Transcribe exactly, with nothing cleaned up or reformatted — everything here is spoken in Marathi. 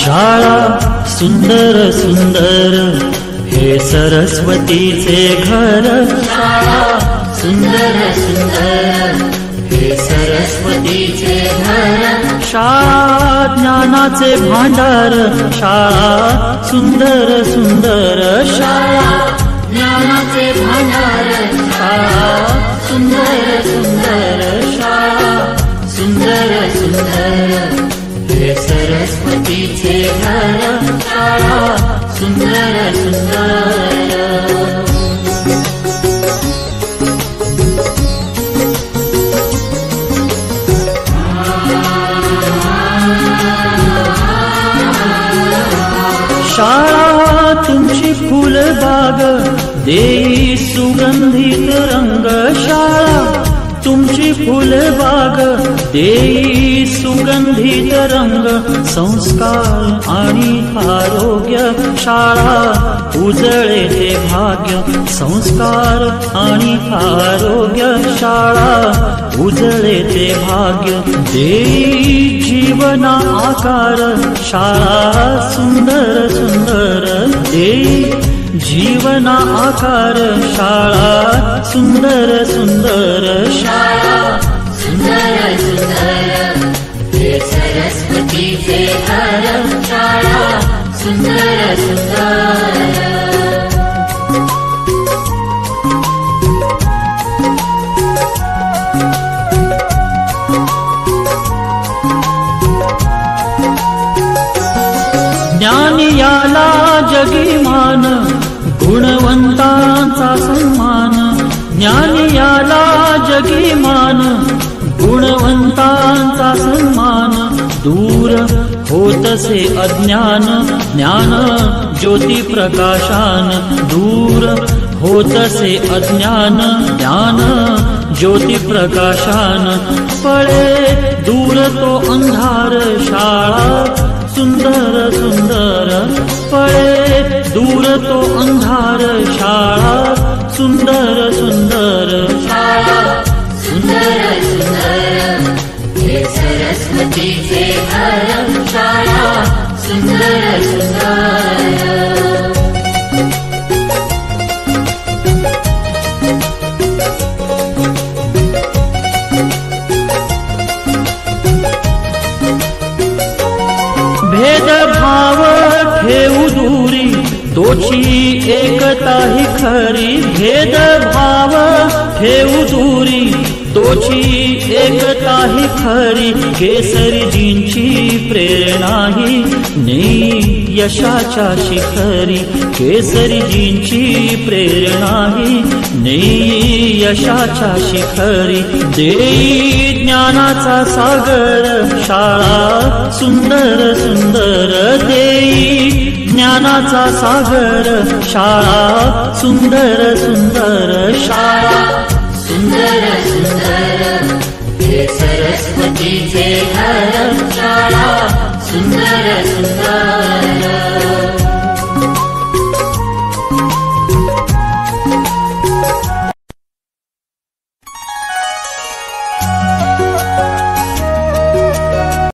शाळा सुंदर सुंदर हे सरस्वतीचे घर, शाळा सुंदर सुंदर हे सरस्वतीचे घर, शाळा ज्ञानाचे भांडार, शाळा सुंदर सुंदर, शाळा ज्ञानाचे भांडार, शाळा सुंदर सुंदर, शाळा सुंदर सुंदर हे सरस्वतीचे घर, शाळा सुंदर सुंदर। शाळा तुमची फुलबाग देई सुगंधित रंग, शाळा तुमची फुलबाग देई सुगंधित रंग, संस्कार आणि आरोग्य शाळा उजळे ते भाग्य, संस्कार आणि आरोग्य शाळा उजळे ते भाग्य, देई जीवना आकार शाळा सुंदर सुंदर, देई जीवना आकार शाळा सुंदर सुंदर, शाळा सुंदर सुंदर हे सरस्वतीचे घर, शाळा सुंदर सुंदर। ज्ञान याला जगी मान, गुणवंतांचा सन्मान, ज्ञान याला जगी मान, गुणवंतांचा सन्मान, दूर होतसे अज्ञान, ज्ञान ज्योती प्रकाशान, दूर होतसे अज्ञान, ज्ञान ज्योती प्रकाशान, पळे दूर तो अंधार शाळा सुंदर सुंदर, पळे दूर तो अंधार शाळा सुंदर सुंदर, शाळा सुंदर सुंदर हे सरस्वतीचे घर, शाळा सुंदर सुंदर। भेदभाव ठेवू दूरी तोची एकता ही खरी, भेदभाव ठेवू दूरी तोची एकता ही खरी, केसरीजींची प्रेरणा ही नेई यशाच्या शिखरी, केसरीजींची प्रेरणा ही नेई यशाच्या शिखरी, देई ज्ञानाचा सागर शाळा सुंदर सुंदर, देई ज्ञानाचा सागर शाळा सुंदर सुंदर, शाळा सुंदर सुंदर हे सरस्वतीचे घर, शाळा सुंदर सुंदर।